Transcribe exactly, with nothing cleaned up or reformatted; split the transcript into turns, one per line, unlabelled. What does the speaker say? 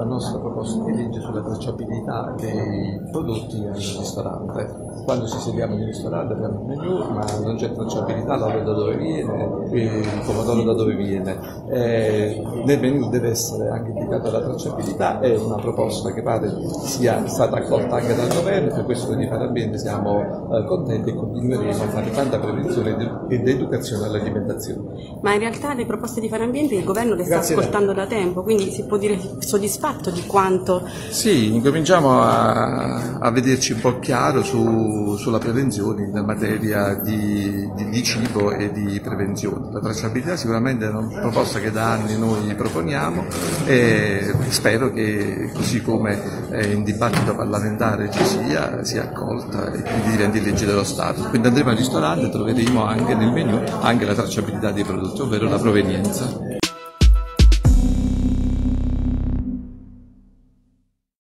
la nostra proposta di legge sulla tracciabilità dei prodotti al ristorante. Quando ci sediamo in ristorante abbiamo il menù, ma non c'è tracciabilità, l'olio da dove viene, il pomodoro da dove viene. Eh, nel menù deve essere anche indicata la tracciabilità, è una proposta che pare sia stata accolta anche dal governo, per questo di Fare Ambiente siamo eh, contenti e continueremo a fare tanta prevenzione ed educazione all'alimentazione.
Ma in realtà le proposte di Fare Ambiente il governo le sta Grazie ascoltando da tempo, quindi si può dire soddisfatto di quanto...
Sì, incominciamo a, a vederci un po' chiaro su, sulla prevenzione in materia di, di, di cibo e di prevenzione. La tracciabilità sicuramente è una proposta che da anni noi proponiamo e spero che così come in dibattito parlamentare ci sia, sia accolta e quindi diventi legge dello Stato. Quindi andremo al ristorante e troveremo anche nel menù anche la tracciabilità dei prodotti, ovvero la provenienza.